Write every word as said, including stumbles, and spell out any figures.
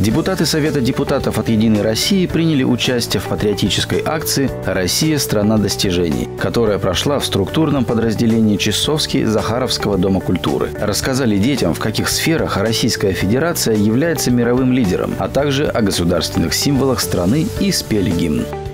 Депутаты Совета депутатов от «Единой России» приняли участие в патриотической акции «Россия – страна достижений», которая прошла в структурном подразделении Часовский Захаровского дома культуры. Рассказали детям, в каких сферах Российская Федерация является мировым лидером, а также о государственных символах страны и спели гимн.